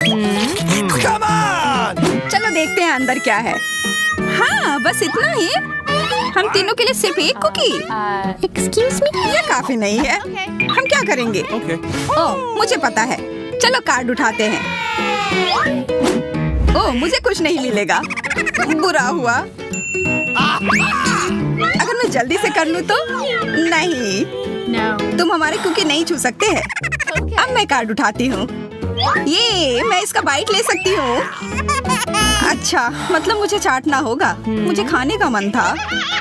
चलो देखते हैं अंदर क्या है। हाँ, बस इतना ही। हम तीनों के लिए सिर्फ एक कुकी। Excuse me? ये काफी नहीं है। हम क्या करेंगे? ओह, मुझे पता है। चलो कार्ड उठाते हैं। ओह, मुझे कुछ नहीं मिलेगा। बुरा हुआ। अगर मैं जल्दी से कर लूँ तो? नहीं, तुम हमारे कुकी नहीं छू सकते हैं। अब मैं कार्ड उठाती हूँ। ये मैं इसका बाइट ले सकती हूँ। अच्छा, मतलब मुझे चाटना होगा। मुझे खाने का मन था।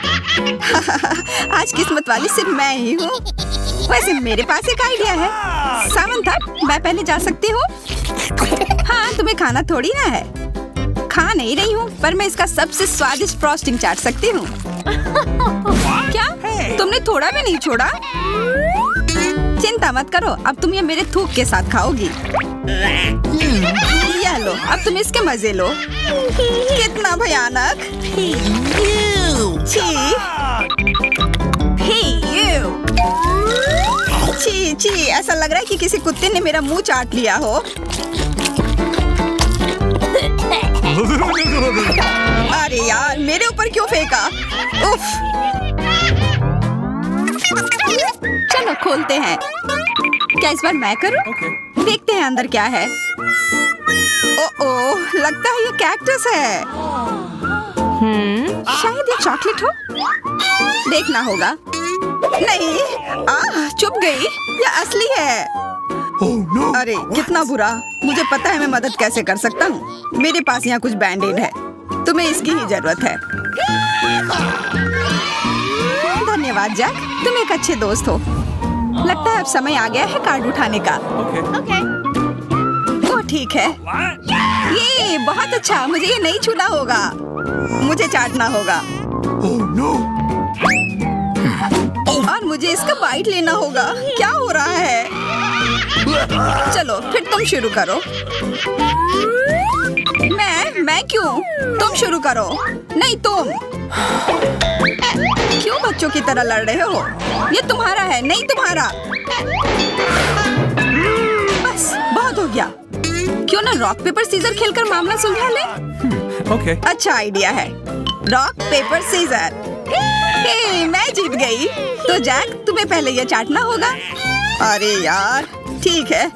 आज किस्मत वाली सिर्फ मैं ही हूँ। वैसे मेरे पास एक आइडिया है। सामंथा, मैं पहले जा सकती हूँ? हाँ, तुम्हें खाना थोड़ी ना है। खा नहीं रही हूँ, पर मैं इसका सबसे स्वादिष्ट फ्रॉस्टिंग चाट सकती हूँ। क्या? तुमने थोड़ा भी नहीं छोड़ा? चिंता मत करो, अब तुम ये मेरे थूक के साथ खाओगी। यह लो, अब तुम इसके मजे लो। कितना भयानक! छी! छी छी, ऐसा लग रहा है कि किसी कुत्ते ने मेरा मुंह चाट लिया हो। अरे यार, मेरे ऊपर क्यों फेंका? उफ! चलो खोलते हैं। क्या इस बार मैं करूं? देखते हैं अंदर क्या है। ओह, लगता है ये कैक्टस है। शायद ये चॉकलेट हो। देखना होगा। नहीं, चुप गई। ये असली है। अरे कितना बुरा। मुझे पता है मैं मदद कैसे कर सकता हूँ। मेरे पास यहाँ कुछ बैंडेड है। तुम्हें इसकी ही जरूरत है। धन्यवाद जैक, तुम एक अच्छे दोस्त हो। लगता है अब समय आ गया है कार्ड उठाने का। ओह ठीक है। ये बहुत अच्छा। मुझे ये नहीं छूना होगा। मुझे चाटना होगा। और मुझे इसका बाइट लेना होगा। क्या हो रहा है? चलो फिर तुम शुरू करो। मैं क्यों? तुम शुरू करो। नहीं तुम। क्यों बच्चों की तरह लड़ रहे हो? ये तुम्हारा है, नहीं तुम्हारा। बस बहुत हो गया। क्यों ना रॉक पेपर सीजर खेलकर मामला सुलझा ले? अच्छा आइडिया है। Rock paper scissor. मैं जीत गई। तो जैक, तुम्हें पहले ये चाटना होगा। अरे यार, ठीक है।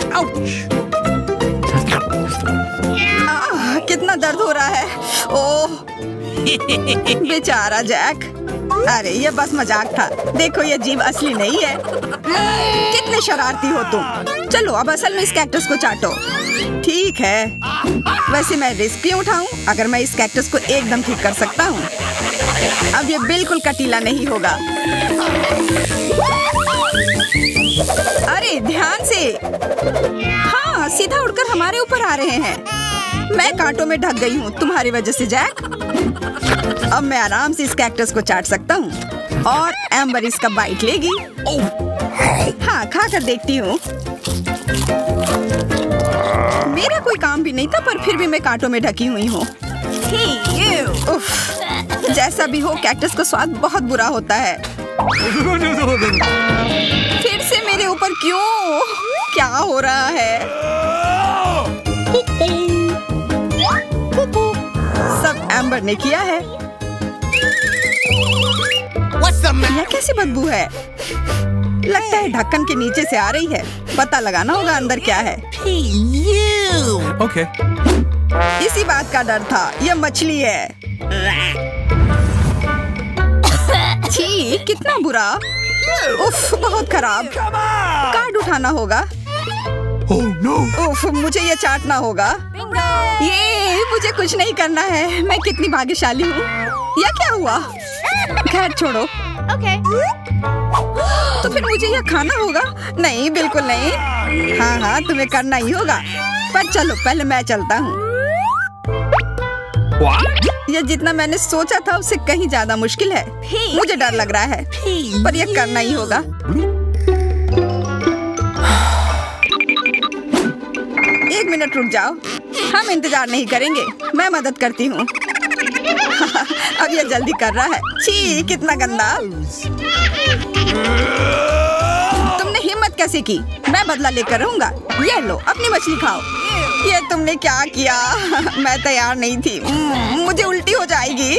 कितना दर्द हो रहा है। ओह बेचारा जैक। अरे ये बस मजाक था। देखो ये जीभ असली नहीं है। कितने शरारती हो तुम। चलो अब असल में इस कैक्टस को चाटो। ठीक है। वैसे मैं रिस्क क्यों उठाऊं अगर मैं इस कैक्टस को एकदम ठीक कर सकता हूँ। अब ये बिल्कुल कटीला नहीं होगा। अरे ध्यान से। हाँ, सीधा उड़कर हमारे ऊपर आ रहे हैं। मैं कांटों में ढक गई हूँ तुम्हारी वजह से जैक। अब मैं आराम से इस कैक्टस को चाट सकता हूँ और एम्बर इसका बाइट लेगी। हाँ, खा कर देखती हूँ। मेरा कोई काम भी नहीं था, पर फिर भी मैं कांटों में ढकी हुई हूँ। जैसा भी हो, कैक्टस का स्वाद बहुत बुरा होता है। फिर से मेरे ऊपर क्यों? क्या हो रहा है? सब एम्बर ने किया है। यह कैसी बदबू है? लगता है ढक्कन के नीचे से आ रही है। पता लगाना होगा अंदर क्या है। इसी बात का डर था। यह मछली है। छी, कितना बुरा। उफ, बहुत खराब। कार्ड उठाना होगा। उफ, मुझे ये चाटना होगा। ये मुझे कुछ नहीं करना है। मैं कितनी भाग्यशाली हूँ। यह क्या हुआ? खैर छोड़ो। तो फिर मुझे यह खाना होगा? नहीं, बिल्कुल नहीं। हाँ, तुम्हें करना ही होगा। पर चलो पहले मैं चलता हूँ। यह जितना मैंने सोचा था उससे कहीं ज्यादा मुश्किल है। मुझे डर लग रहा है, पर यह करना ही होगा। एक मिनट रुक जाओ। हम इंतजार नहीं करेंगे। मैं मदद करती हूँ। अब यह जल्दी कर रहा है। छी, कितना गंदा। तुमने हिम्मत कैसे की? मैं बदला लेकर रहूंगा। ये लो, अपनी मछली खाओ। ये तुमने क्या किया? मैं तैयार नहीं थी। मुझे उल्टी हो जाएगी।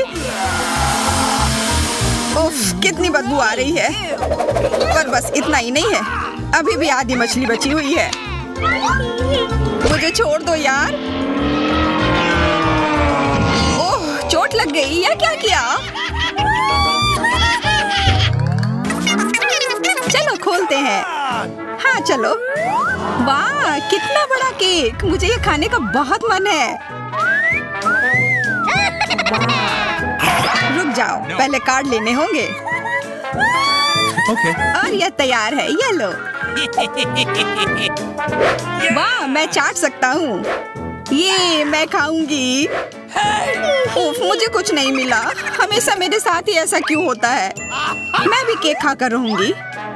उफ, कितनी बदबू आ रही है। पर बस इतना ही नहीं है, अभी भी आधी मछली बची हुई है। मुझे छोड़ दो यार। ओह, चोट लग गई या क्या किया? चलो खोलते हैं। हाँ चलो। वाह, कितना बड़ा केक। मुझे ये खाने का बहुत मन है। रुक जाओ, पहले कार्ड लेने होंगे। और यह तैयार है, ये लो। वाह, मैं चाट सकता हूँ। ये मैं खाऊंगी। उफ, मुझे कुछ नहीं मिला। हमेशा मेरे साथ ही ऐसा क्यों होता है? मैं भी केक खाकर रहूंगी।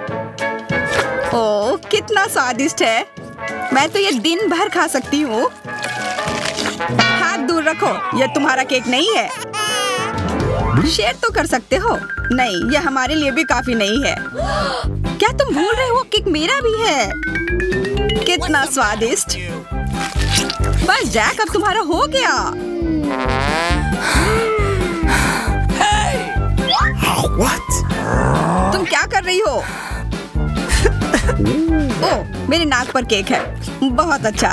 ओह, कितना स्वादिष्ट है। मैं तो ये दिन भर खा सकती हूँ। हाथ दूर रखो, यह तुम्हारा केक नहीं है। शेयर तो कर सकते हो। नहीं, यह हमारे लिए भी काफी नहीं है। क्या तुम भूल रहे हो, केक मेरा भी है। कितना स्वादिष्ट। बस जैक, अब तुम्हारा हो गया। तुम क्या कर रही हो? ओह, मेरे नाक पर केक है। बहुत अच्छा।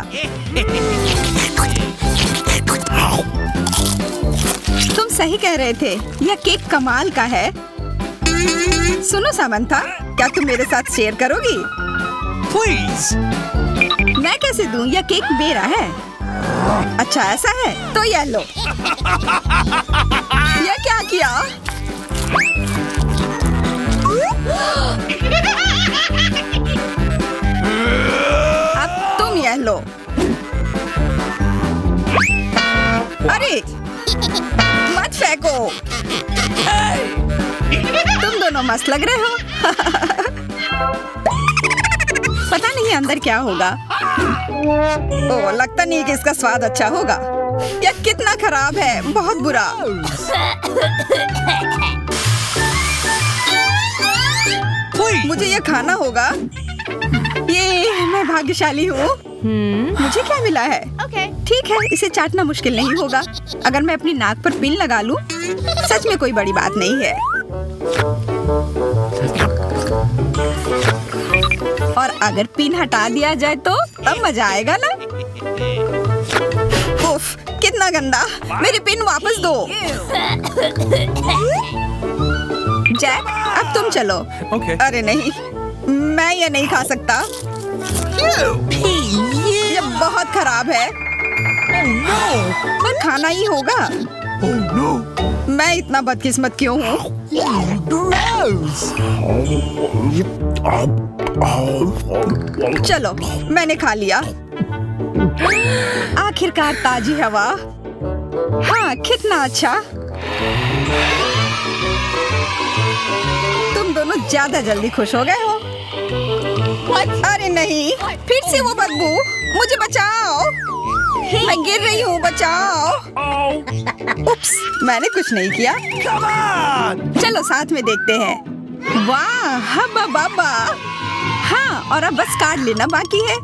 तुम सही कह रहे थे, यह केक कमाल का है। सुनो सामंथा, क्या तुम मेरे साथ शेयर करोगी? Please. मैं कैसे दूं? यह केक मेरा है। अच्छा ऐसा है, तो यह लो। यह क्या किया? अब तुम यह लो। अरे मत फेंको। तुम दोनों मस्त लग रहे हो। पता नहीं अंदर क्या होगा। ओह, लगता नहीं कि इसका स्वाद अच्छा होगा। यह कितना खराब है, बहुत बुरा। मुझे यह खाना होगा। ये मैं भाग्यशाली हूँ। मुझे क्या मिला है? ठीक है, इसे चाटना मुश्किल नहीं होगा। अगर मैं अपनी नाक पर पिन लगा लूं, सच में कोई बड़ी बात नहीं है। और अगर पिन हटा दिया जाए तो तब मजा आएगा ना। उफ, कितना गंदा। मेरी पिन वापस दो। जैक, अब तुम चलो। अरे नहीं, मैं ये नहीं खा सकता। ये बहुत खराब है। पर खाना ही होगा। मैं इतना बदकिस्मत क्यों हूँ? चलो, मैंने खा लिया। आखिरकार ताजी हवा। हाँ, कितना अच्छा। तुम दोनों ज्यादा जल्दी खुश हो गए हो। अरे नहीं, फिर से वो बदबू। मुझे बचाओ, मैं गिर रही हूँ, बचाओ। उप्स, मैंने कुछ नहीं किया। चलो साथ में देखते हैं। वाह, हब्बा बाबा। हाँ, और अब बस कार्ड लेना बाकी है।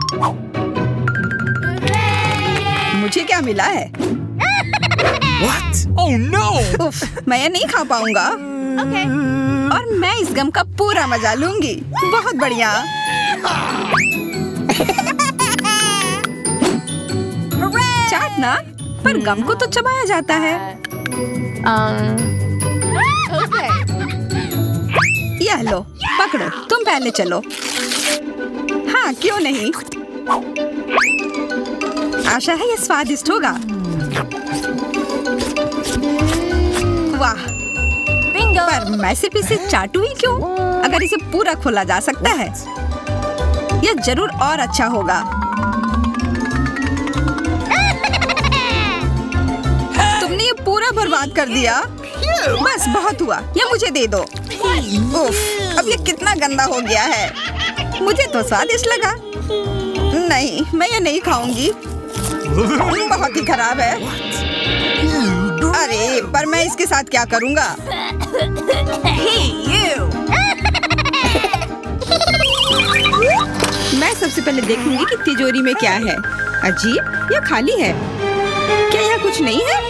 मुझे क्या मिला है? What? Oh no! उफ, मैं ये नहीं खा पाऊंगा। और मैं इस गम का पूरा मजा लूंगी। बहुत बढ़िया। चाटना, पर गम को तो चबाया जाता है। यह लो, पकड़ो। तुम पहले चलो। हाँ, क्यों नहीं। आशा है ये स्वादिष्ट होगा। वाह, पर मैं सिर्फ इसे चाटू ही क्यों? अगर इसे पूरा खोला जा सकता है, यह जरूर और अच्छा होगा। तुमने ये पूरा बर्बाद कर दिया। बस बहुत हुआ, ये मुझे दे दो। उफ, अब ये कितना गंदा हो गया है। मुझे तो स्वादिष्ट लगा। नहीं, मैं ये नहीं खाऊंगी। बहुत ही खराब है। अरे, पर मैं इसके साथ क्या करूंगा? मैं सबसे पहले देखूंगी कि तिजोरी में क्या है। अजीब, यह खाली है। क्या यहाँ कुछ नहीं है?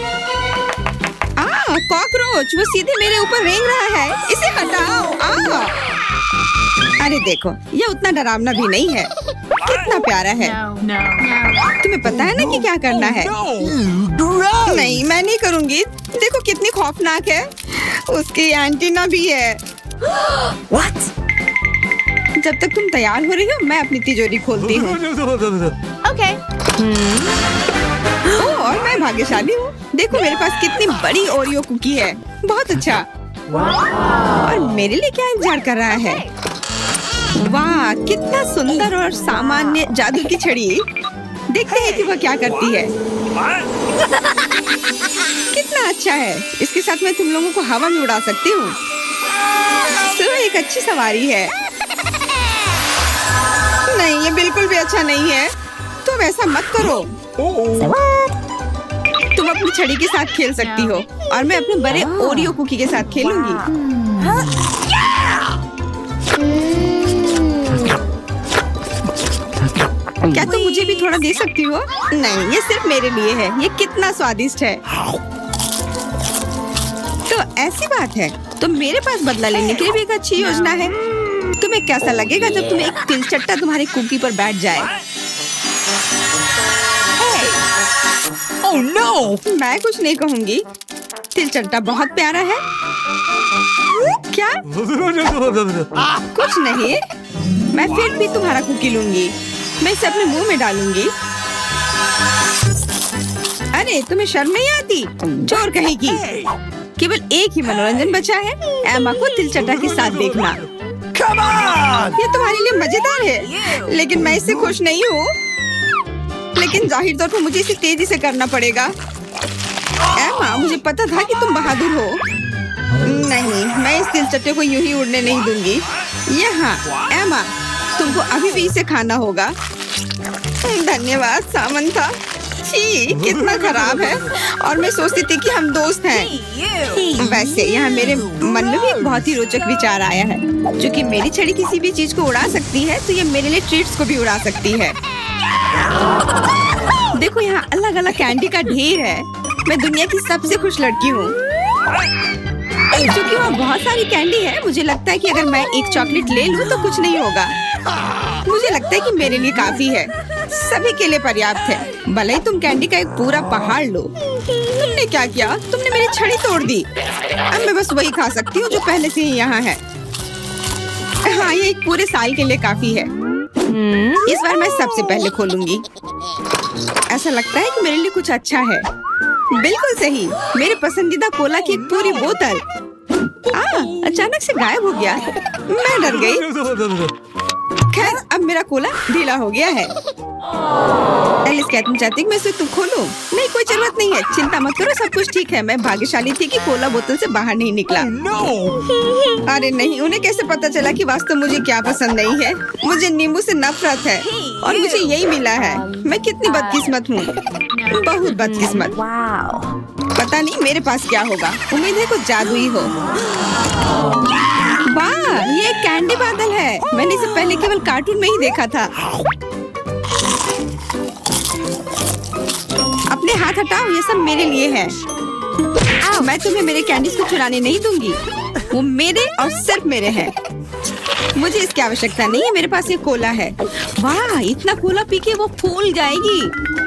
कॉकरोच, वो सीधे मेरे ऊपर रेंग रहा है। इसे हटाओ। अरे देखो, यह उतना डरावना भी नहीं है। कितना प्यारा है। तुम्हें पता है ना कि क्या करना है? नहीं, मैं नहीं करूँगी। देखो कितनी खौफनाक है। उसकी एंटीना भी है। What? जब तक तुम तैयार हो रही हो, मैं अपनी तिजोरी खोलती हूँ। Okay. और मैं भाग्यशाली हूँ। देखो मेरे पास कितनी बड़ी ओरियो कुकी है। बहुत अच्छा। और मेरे लिए क्या इंतजार कर रहा है? वाह, कितना सुंदर और सामान्य जादू की छड़ी। देखते हैं कि वह क्या करती है। कितना अच्छा है। इसके साथ मैं तुम लोगों को हवा में उड़ा सकती हूँ। तो एक अच्छी सवारी है। नहीं, ये बिल्कुल भी अच्छा नहीं है। तुम ऐसा मत करो। तुम अपनी छड़ी के साथ खेल सकती हो और मैं अपने बड़े ओरियो कुकी के साथ खेलूंगी। क्या तुम मुझे भी थोड़ा दे सकती हो? नहीं, ये सिर्फ मेरे लिए है। ये कितना स्वादिष्ट है। तो ऐसी बात है, तो मेरे पास बदला लेने के लिए भी एक अच्छी योजना है। तुम्हें कैसा लगेगा जब तुम्हें एक तिलचट्टा तुम्हारी कुकी पर बैठ जाए? Oh no! मैं कुछ नहीं कहूँगी। तिलचट्टा बहुत प्यारा है। क्या? कुछ नहीं। मैं फिर भी तुम्हारा कुकी लूंगी। मैं इसे अपने मुंह में डालूंगी। अरे तुम्हें शर्म नहीं आती? चोर कहेगी। केवल एक ही मनोरंजन बचा है, एमा को तिलचट्टा के साथ देखना। Come on! ये तुम्हारे लिए मजेदार है, लेकिन मैं इससे खुश नहीं हूँ। लेकिन जाहिर तौर पर मुझे इसे तेजी से करना पड़ेगा। एमा, मुझे पता था कि तुम बहादुर हो। नहीं, मैं इस तिलचट्टे को यूं ही उड़ने नहीं दूंगी। यहाँ, एमा, तुमको अभी भी इसे खाना होगा। धन्यवाद सामंथा। छी, कितना खराब है। और मैं सोचती थी कि हम दोस्त हैं। वैसे यहाँ मेरे मन में भी एक बहुत ही रोचक विचार आया है। क्योंकि मेरी छड़ी किसी भी चीज को उड़ा सकती है, तो ये मेरे लिए ट्रीट्स को भी उड़ा सकती है। देखो यहाँ अलग अलग कैंडी का ढेर है। मैं दुनिया की सबसे खुश लड़की हूँ। क्योंकि वहाँ बहुत सारी कैंडी है, मुझे लगता है कि अगर मैं एक चॉकलेट ले लूँ तो कुछ नहीं होगा। मुझे लगता है कि मेरे लिए काफी है। सभी के लिए पर्याप्त है। भले ही तुम कैंडी का एक पूरा पहाड़ लो। तुमने क्या किया? तुमने मेरी छड़ी तोड़ दी। अब मैं बस वही खा सकती हूँ जो पहले से ही यहाँ है। हाँ, ये एक पूरे साल के लिए काफी है। इस बार मैं सबसे पहले खोलूंगी। ऐसा लगता है कि मेरे लिए कुछ अच्छा है। बिल्कुल सही, मेरे पसंदीदा कोला की एक पूरी बोतल। अचानक से गायब हो गया। मैं डर गई। खैर, अब मेरा कोला ढीला हो गया है। एलिस, क्या तुम चाहती मैं इसे तुम खोलूं? नहीं, कोई जरूरत नहीं है। चिंता मत करो, सब कुछ ठीक है। मैं भाग्यशाली थी कि कोला बोतल से बाहर नहीं निकला। No! अरे नहीं, उन्हें कैसे पता चला कि वास्तव मुझे क्या पसंद नहीं है? मुझे नींबू से नफरत है और मुझे यही मिला है। मैं कितनी बदकिस्मत हूँ, बहुत बदकिस्मत। पता नहीं मेरे पास क्या होगा। उम्मीद है कुछ जादुई हो। वाह, ये एक कैंडी बादल है। मैंने इसे पहले केवल कार्टून में ही देखा था। अपने हाथ हटाओ, ये सब मेरे लिए है। मैं तुम्हें मेरे कैंडीज को चुराने नहीं दूंगी। वो मेरे और सिर्फ मेरे हैं। मुझे इसकी आवश्यकता नहीं है। मेरे पास ये कोला है। वाह, इतना कोला पी के वो फूल जाएगी।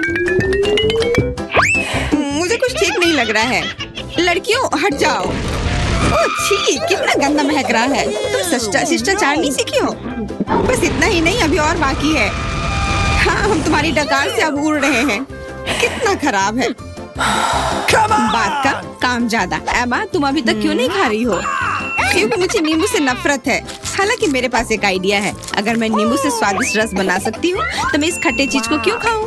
मुझे कुछ ठीक नहीं लग रहा है। लड़कियों, हट जाओ। ओह छी, कितना गंदा महक रहा है। तुम शिष्टाचार नहीं सीखी हो? बस इतना ही नहीं, अभी और बाकी है। हाँ, हम तुम्हारी डकार से अब उड़ रहे हैं। कितना खराब है। बात का काम ज्यादा। एमा, तुम अभी तक क्यों नहीं खा रही हो? क्योंकि मुझे नींबू से नफरत है। हालांकि मेरे पास एक आइडिया है। अगर मैं नींबू से स्वादिष्ट रस बना सकती हूँ, तो मैं इस खट्टे चीज को क्यों खाऊं?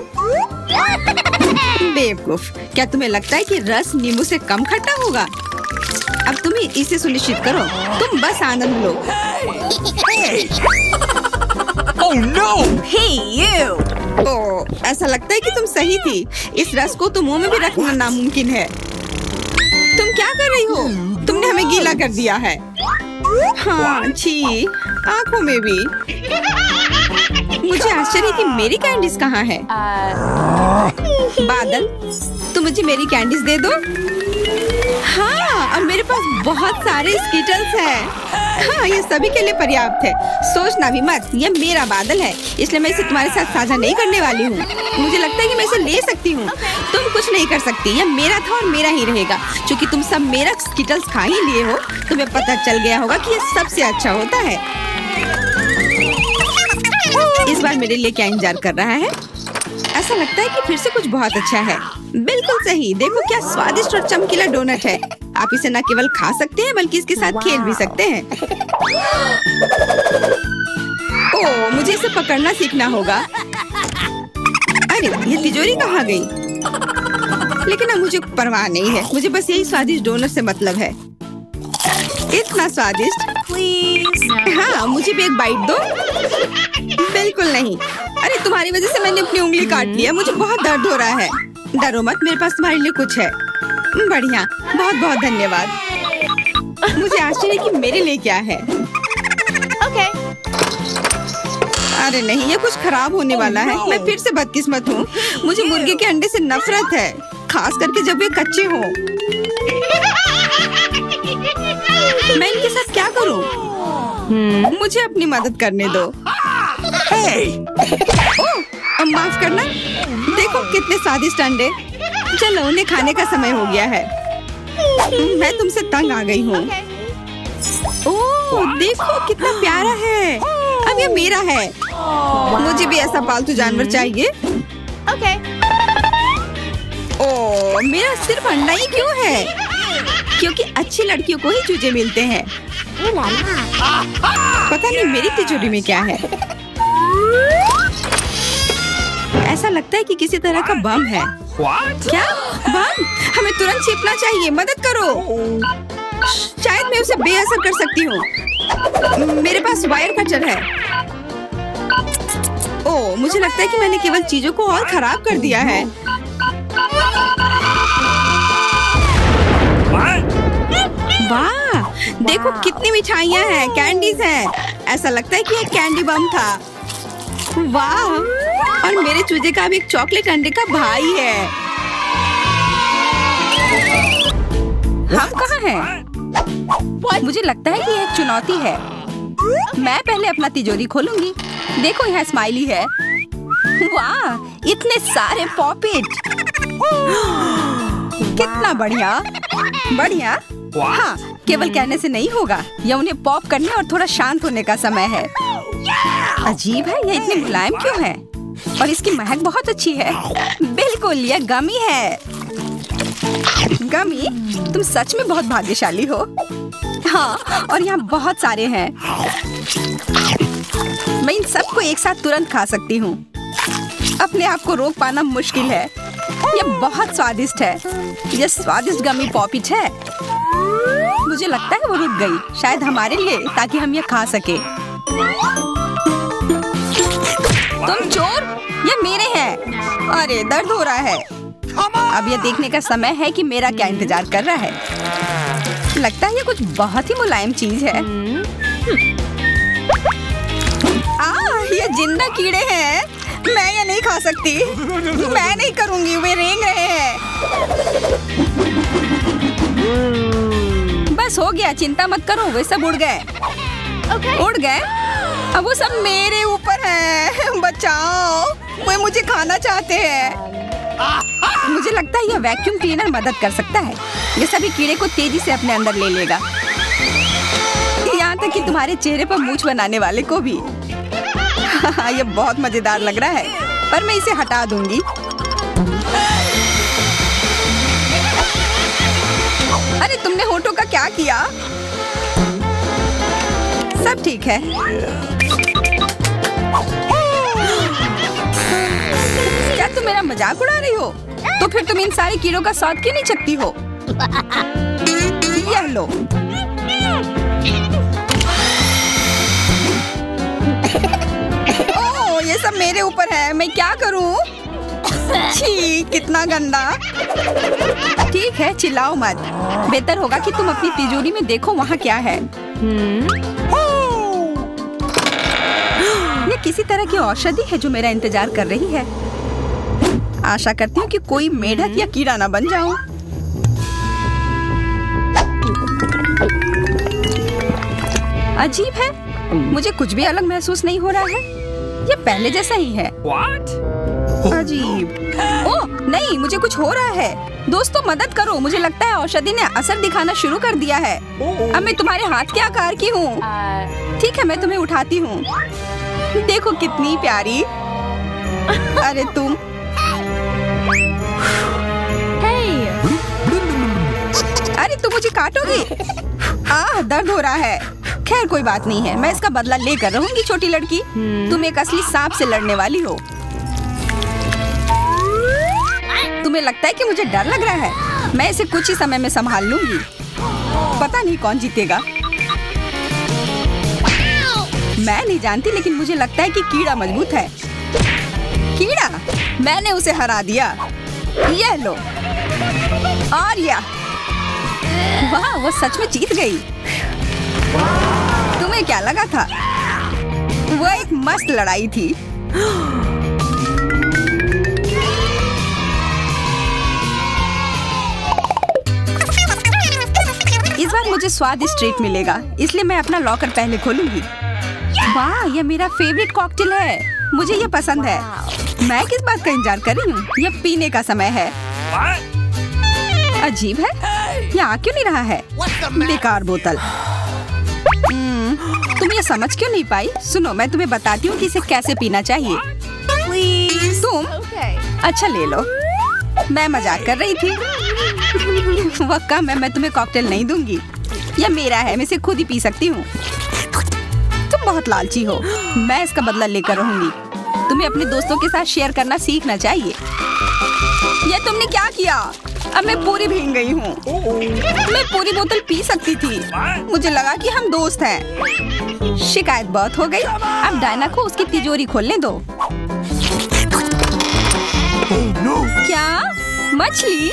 बेवकूफ, क्या तुम्हें लगता है कि रस नींबू से कम खट्टा होगा? अब तुम ही इसे सुनिश्चित करो। तुम बस आनंद लो। Oh no! Hey, you! ओह, ऐसा लगता है कि तुम सही थी। इस रस को तो मुंह में भी रखना नामुमकिन है। तुम क्या कर रही हो? तुमने हमें गीला कर दिया है। हाँ, छी, आँखों में भी। मुझे आश्चर्य कि मेरी कैंडीज कहाँ है? बादल, तुम मुझे मेरी कैंडीज दे दो। हाँ, अब मेरे पास बहुत सारे स्कीटल्स हैं। हाँ, ये सभी के लिए पर्याप्त है। सोचना भी मत, ये मेरा बादल है, इसलिए मैं इसे तुम्हारे साथ साझा नहीं करने वाली हूँ। मुझे लगता है कि मैं इसे ले सकती हूँ। तुम कुछ नहीं कर सकती, यह मेरा था और मेरा ही रहेगा। क्योंकि तुम सब मेरा स्कीटल्स खा ही लिए हो, तुम्हें पता चल गया होगा कि ये सबसे अच्छा होता है। इस बार मेरे लिए क्या इंतजार कर रहा है? ऐसा लगता है कि फिर से कुछ बहुत अच्छा है। बिल्कुल सही, देखो क्या स्वादिष्ट और चमकीला डोनट है। आप इसे न केवल खा सकते हैं बल्कि इसके साथ खेल भी सकते हैं। ओह, मुझे इसे पकड़ना सीखना होगा। अरे, ये तिजोरी कहाँ गई? लेकिन अब मुझे परवाह नहीं है, मुझे बस यही स्वादिष्ट डोनट से मतलब है। इतना स्वादिष्ट। हाँ, मुझे भी एक बाइट दो। बिल्कुल नहीं। अरे, तुम्हारी वजह से मैंने अपनी उंगली काट लिया, मुझे बहुत दर्द हो रहा है। डरो मत, मेरे पास तुम्हारे लिए कुछ है। बढ़िया, बहुत बहुत धन्यवाद। मुझे आश्चर्य कि मेरे लिए क्या है। Okay. अरे नहीं, ये कुछ खराब होने वाला है। मैं फिर से बदकिस्मत हूँ। मुझे मुर्गे के अंडे से नफरत है, खास करके जब वे कच्चे हों। मैं इनके साथ क्या करूँ? मुझे अपनी मदद करने दो। ओह, माफ करना। देखो कितने स्वादिष्ट अंडे। चलो, उन्हें खाने का समय हो गया है। मैं तुमसे तंग आ गई हूँ। ओह, देखो कितना प्यारा है। अब ये मेरा है। मुझे भी ऐसा पालतू जानवर चाहिए। Okay. ओह, मेरा सिर्फ अंडा ही क्यों है? क्योंकि अच्छी लड़कियों को ही चूजे मिलते हैं। पता नहीं मेरी तिजोरी में क्या है। ऐसा लगता है कि किसी तरह का बम है। What? क्या बम? हमें तुरंत छिपना चाहिए, मदद करो। शायद मैं उसे बेअसर कर सकती हूँ। मेरे पास वायर कटर है। ओह, मुझे लगता है कि मैंने केवल चीजों को और खराब कर दिया है। वाह, देखो कितनी मिठाइयाँ हैं, कैंडीज हैं। ऐसा लगता है कि एक कैंडी बम था। वाह, और मेरे चूजे का भी एक चॉकलेट अंडे का भाई है। हम कहाँ हैं? मुझे लगता है कि ये एक चुनौती है। मैं पहले अपना तिजोरी खोलूंगी। देखो, यहाँ स्माइली है। वाह, इतने सारे पॉपिट। कितना बढ़िया। बढ़िया। हाँ, केवल कहने से नहीं होगा, यह उन्हें पॉप करने और थोड़ा शांत होने का समय है। अजीब है, यह इतनी मुलायम क्यों है? और इसकी महक बहुत अच्छी है। बिल्कुल, यह गमी है। गमी, तुम सच में बहुत भाग्यशाली हो। हाँ, और यहाँ बहुत सारे हैं। मैं इन सबको एक साथ तुरंत खा सकती हूँ। अपने आप को रोक पाना मुश्किल है। यह बहुत स्वादिष्ट है। यह स्वादिष्ट गमी पॉपिट है। मुझे लगता है वो रुक गई, शायद हमारे लिए, ताकि हम ये खा सके। तुम चोर, ये मेरे हैं। अरे, दर्द हो रहा है। अब ये देखने का समय है कि मेरा क्या इंतजार कर रहा है। लगता है ये कुछ बहुत ही मुलायम चीज है। ये जिंदा कीड़े हैं। मैं ये नहीं खा सकती। मैं नहीं करूंगी, वे रेंग रहे हैं। बस हो गया, चिंता मत करो, वे सब उड़ गए। उड़ गए? अब वो सब मेरे ऊपर है। बचाओ, वे मुझे खाना चाहते हैं। मुझे लगता है यह वैक्यूम क्लीनर मदद कर सकता है। ये सभी कीड़े को तेजी से अपने अंदर ले लेगा, यहाँ तक कि तुम्हारे चेहरे पर मूंछ बनाने वाले को भी। ये बहुत मजेदार लग रहा है, पर मैं इसे हटा दूंगी। अरे, तुमने होठों का क्या किया? सब ठीक है। क्या तुम मेरा मजाक उड़ा रही हो? तो फिर तुम इन सारे कीड़ों का स्वाद क्यों नहीं चखती हो? यह लो। ओह, ये सब मेरे ऊपर है। मैं क्या करूं? छी, कितना गंदा। ठीक है, चिल्लाओ मत। बेहतर होगा कि तुम अपनी तिजोरी में देखो वहाँ क्या है। ये किसी तरह की औषधि है जो मेरा इंतजार कर रही है। आशा करती हूँ कि कोई मेढक या कीड़ा ना बन जाऊं। अजीब है, मुझे कुछ भी अलग महसूस नहीं हो रहा है। ये पहले जैसा ही है। What? अजीब। ओह नहीं, मुझे कुछ हो रहा है। दोस्तों मदद करो, मुझे लगता है औषधि ने असर दिखाना शुरू कर दिया है। अब मैं तुम्हारे हाथ के आकार की हूँ। ठीक है, मैं तुम्हें उठाती हूँ। देखो कितनी प्यारी। अरे तुम। अरे तुम मुझे काटोगी। दर्द हो रहा है। खैर कोई बात नहीं है, मैं इसका बदला लेकर रहूंगी। छोटी लड़की, तुम एक असली सांप से लड़ने वाली हो। तुम्हें लगता है कि मुझे डर लग रहा है? मैं इसे कुछ ही समय में संभाल लूंगी। पता नहीं कौन जीतेगा। मैं नहीं जानती, लेकिन मुझे लगता है कि कीड़ा मजबूत है। कीड़ा, मैंने उसे हरा दिया। यह लो। और यह, वाह, वो सच में जीत गई। तुम्हें क्या लगा था? वो एक मस्त लड़ाई थी। इस बार मुझे स्वादिष्ट ट्रीट मिलेगा, इसलिए मैं अपना लॉकर पहले खोलूंगी। वाह, यह मेरा फेवरेट कॉकटेल है। मुझे यह पसंद है। मैं किस बात का इंतजार कर रही हूँ? यह पीने का समय है। अजीब है, यह आ क्यों नहीं रहा है? बेकार बोतल। तुम ये समझ क्यों नहीं पाई? सुनो, मैं तुम्हें बताती हूँ कि इसे कैसे पीना चाहिए। तुम अच्छा ले लो। मैं मजाक कर रही थी। वह कम है, मैं तुम्हें कॉकटेल नहीं दूंगी। यह मेरा है, मैं इसे खुद ही पी सकती हूँ। तुम बहुत लालची हो। मैं इसका बदला लेकर रहूंगी। तुम्हें अपने दोस्तों के साथ शेयर करना सीखना चाहिए। यह तुमने क्या किया? अब मैं पूरी भीग गई हूँ। मैं पूरी बोतल पी सकती थी। मुझे लगा कि हम दोस्त हैं। शिकायत बहुत हो गई। अब डायना को उसकी तिजोरी खोलने दो। क्या? मछली?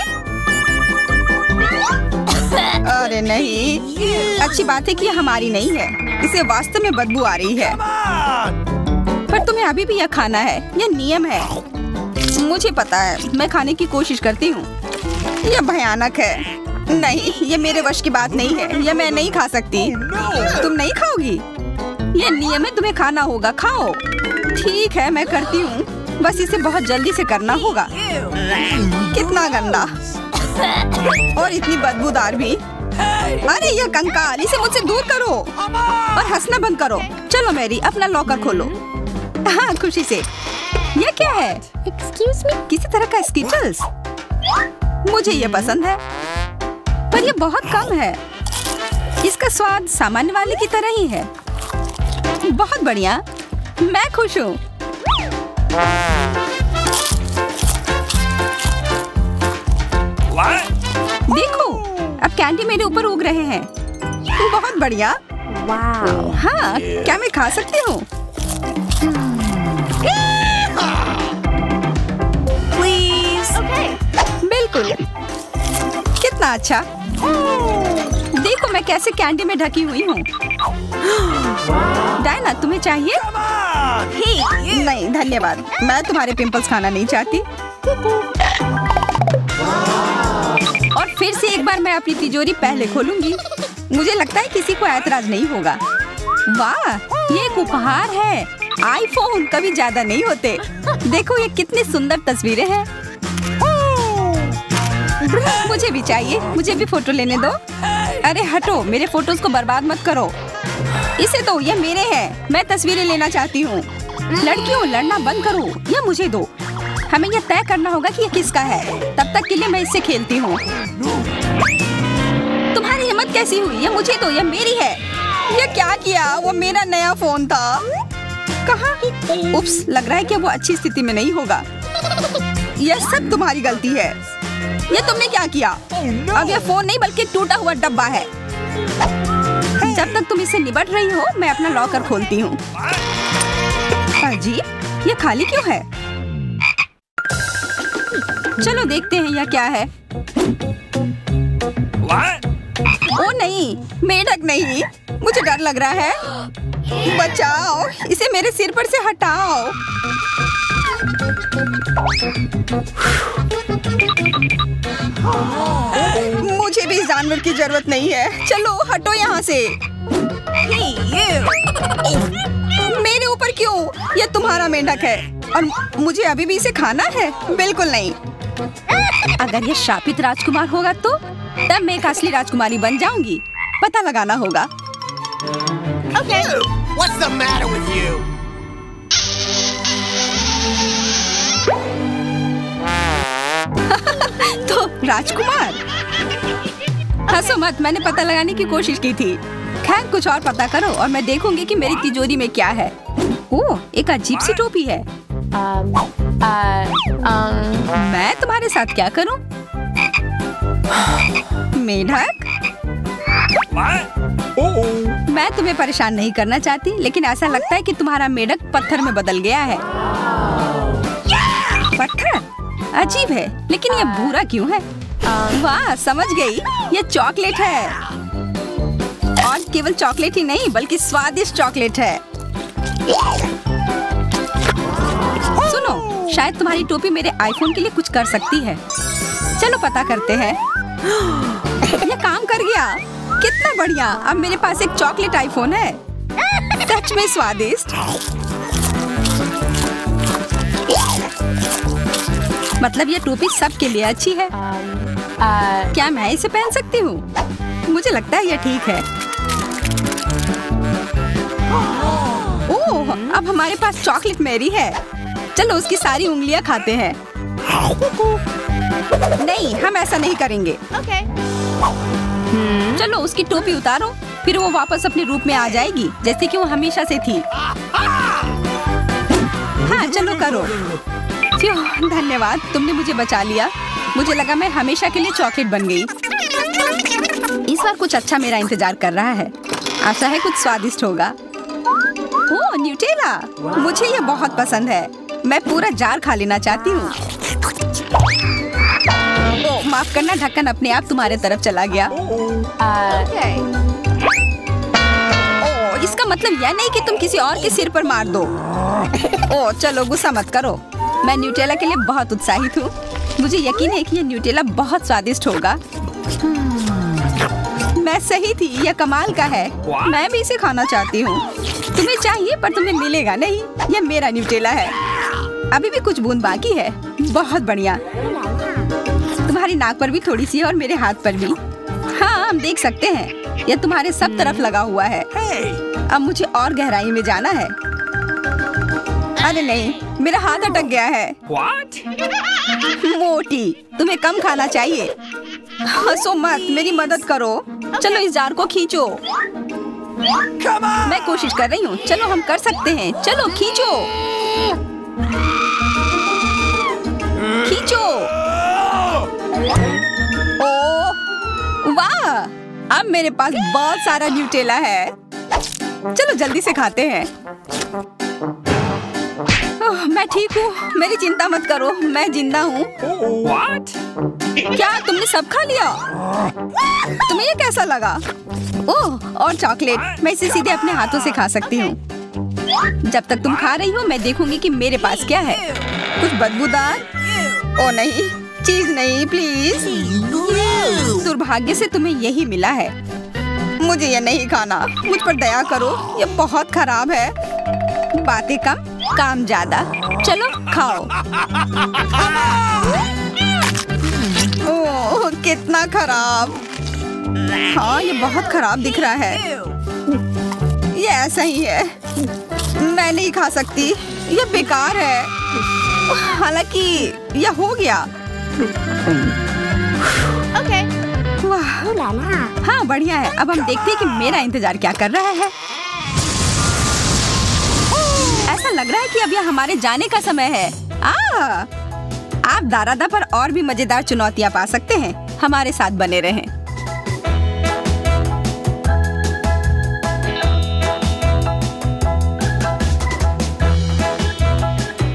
अरे नहीं, अच्छी बात है कि यह हमारी नहीं है। इसे वास्तव में बदबू आ रही है। पर तुम्हें अभी भी यह खाना है। यह नियम है। मुझे पता है, मैं खाने की कोशिश करती हूँ। यह भयानक है। नहीं, यह मेरे वश की बात नहीं है। यह मैं नहीं खा सकती। तुम नहीं खाओगी? यह नियम है, तुम्हें खाना होगा। खाओ। ठीक है, मैं करती हूँ। बस इसे बहुत जल्दी से करना होगा। कितना गंदा और इतनी बदबूदार भी। अरे यह कंकाल, इसे मुझसे दूर करो और हंसना बंद करो। चलो मैरी, अपना लॉकर खोलो। हाँ, खुशी से। यह क्या है? Excuse me? किसी तरह का स्किटल्स। मुझे ये पसंद है, पर यह बहुत कम है। इसका स्वाद सामान्य वाले की तरह ही है। बहुत बढ़िया, मैं खुश हूँ। देखो, अब कैंडी मेरे ऊपर उग रहे हैं। बहुत बढ़िया। Wow. हाँ, क्या मैं खा सकती हूँ? Please. Okay. बिल्कुल। कितना अच्छा। देखो मैं कैसे कैंडी में ढकी हुई हूँ। डायना, तुम्हें चाहिए? नहीं धन्यवाद, मैं तुम्हारे पिंपल्स खाना नहीं चाहती। और फिर से एक बार मैं अपनी तिजोरी पहले खोलूंगी। मुझे लगता है किसी को ऐतराज नहीं होगा। वाह, ये एक उपहार है। आईफोन कभी ज्यादा नहीं होते। देखो ये कितनी सुंदर तस्वीरें हैं। मुझे भी चाहिए, मुझे भी फोटो लेने दो। अरे हटो, मेरे फोटोज को बर्बाद मत करो। इसे दो, ये मेरे हैं। मैं तस्वीरें लेना चाहती हूँ। लड़कियों, लड़ना बंद करो, यह मुझे दो। हमें यह तय करना होगा कि यह किसका है। तब तक के लिए मैं इससे खेलती हूँ। तुम्हारी हिम्मत कैसी हुई? यह मुझे दो, यह मेरी है। यह क्या किया? वो मेरा नया फोन था। कहाँ? उप्स, लग रहा है कि वो अच्छी स्थिति में नहीं होगा। यह सब तुम्हारी गलती है। यह तुमने क्या किया? अब यह फोन नहीं बल्कि टूटा हुआ डब्बा है। जब तक तुम इससे निपट रही हो, मैं अपना लॉकर खोलती हूँ। अजीब, यह खाली क्यों है? चलो देखते हैं यह क्या है। ओ नहीं, मेढक नहीं, मुझे डर लग रहा है। बचाओ, इसे मेरे सिर पर से हटाओ। मुझे भी इस जानवर की जरूरत नहीं है। चलो हटो यहाँ से। Hey, you! मेरे ऊपर क्यों? ये तुम्हारा मेंढक है और मुझे अभी भी इसे खाना है? बिल्कुल नहीं। अगर ये शापित राजकुमार होगा तो तब मैं एक असली राजकुमारी बन जाऊंगी। पता लगाना होगा। Okay. What's the matter with you? तो राजकुमार, हंसो मत, मैंने पता लगाने की कोशिश की थी। खैर कुछ और पता करो और मैं देखूंगी कि मेरी तिजोरी में क्या है। ओह, एक अजीब सी टोपी है। मैं तुम्हारे साथ क्या करूं? मेढक, मैं तुम्हें परेशान नहीं करना चाहती, लेकिन ऐसा लगता है कि तुम्हारा मेढक पत्थर में बदल गया है। पत्थर? अजीब है, लेकिन ये भूरा क्यों है? वाह, समझ गई, ये चॉकलेट है। और केवल चॉकलेट ही नहीं, बल्कि स्वादिष्ट चॉकलेट है। सुनो, शायद तुम्हारी टोपी मेरे आईफोन के लिए कुछ कर सकती है। चलो पता करते हैं। ये काम कर गया, कितना बढ़िया। अब मेरे पास एक चॉकलेट आईफोन है। सच में स्वादिष्ट। मतलब ये टोपी सबके लिए अच्छी है। क्या मैं इसे पहन सकती हूँ? मुझे लगता है ये ठीक है। ओह, अब हमारे पास चॉकलेट मैरी है। चलो उसकी सारी उंगलियां खाते हैं। नहीं, हम ऐसा नहीं करेंगे। Okay. चलो उसकी टोपी उतारो, फिर वो वापस अपने रूप में आ जाएगी, जैसे कि वो हमेशा से थी। हाँ, चलो करो। धन्यवाद, तुमने मुझे बचा लिया। मुझे लगा मैं हमेशा के लिए चॉकलेट बन गई। इस बार कुछ अच्छा मेरा इंतजार कर रहा है। आशा है कुछ स्वादिष्ट होगा। ओह, न्यूटेला, मुझे ये बहुत पसंद है। मैं पूरा जार खा लेना चाहती हूँ। ओह, माफ करना, ढक्कन अपने आप तुम्हारे तरफ चला गया। Okay. ओह, इसका मतलब यह नहीं कि तुम किसी और के सिर पर मार दो। ओह, चलो गुस्सा मत करो। मैं न्यूटेला के लिए बहुत उत्साहित हूँ। मुझे यकीन है कि ये न्यूटेला बहुत स्वादिष्ट होगा। मैं सही थी, यह कमाल का है। मैं भी इसे खाना चाहती हूँ। तुम्हें चाहिए पर तुम्हें मिलेगा नहीं। यह मेरा न्यूटेला है। अभी भी कुछ बूंद बाकी है। बहुत बढ़िया। तुम्हारी नाक पर भी थोड़ी सी है और मेरे हाथ पर भी। हाँ, हम देख सकते हैं। यह तुम्हारे सब तरफ लगा हुआ है। अब मुझे और गहराई में जाना है। अरे नहीं, मेरा हाथ अटक गया है। What? मोटी, तुम्हें कम खाना चाहिए। हंसो मत, मेरी मदद करो। चलो इस जार को खींचो। मैं कोशिश कर रही हूँ। चलो हम कर सकते हैं। चलो खींचो, खींचो। ओह वाह, अब मेरे पास बहुत सारा न्यूटेला है। चलो जल्दी से खाते हैं। ओह, मैं ठीक हूँ, मेरी चिंता मत करो, मैं जिंदा हूँ। What? क्या तुमने सब खा लिया? तुम्हें ये कैसा लगा? ओह, और चॉकलेट, मैं इसे सीधे अपने हाथों से खा सकती हूँ। जब तक तुम खा रही हो मैं देखूंगी कि मेरे पास क्या है। कुछ बदबूदार? ओ नहीं, चीज नहीं, प्लीज। दुर्भाग्य से तुम्हें यही मिला है। मुझे ये नहीं खाना, मुझ पर दया करो, ये बहुत खराब है। बातें कम, काम ज्यादा। चलो खाओ। ओह, कितना खराब। हाँ, ये बहुत खराब दिख रहा है। ये ऐसा ही है, मैं नहीं खा सकती, ये बेकार है। हालांकि यह हो गया। Okay. वाह, Ooh la la. हाँ बढ़िया है। अब हम देखते हैं कि मेरा इंतजार क्या कर रहा है। ऐसा लग रहा है कि अब यह हमारे जाने का समय है। आप दारादा पर और भी मजेदार चुनौतियाँ पा सकते हैं। हमारे साथ बने रहें।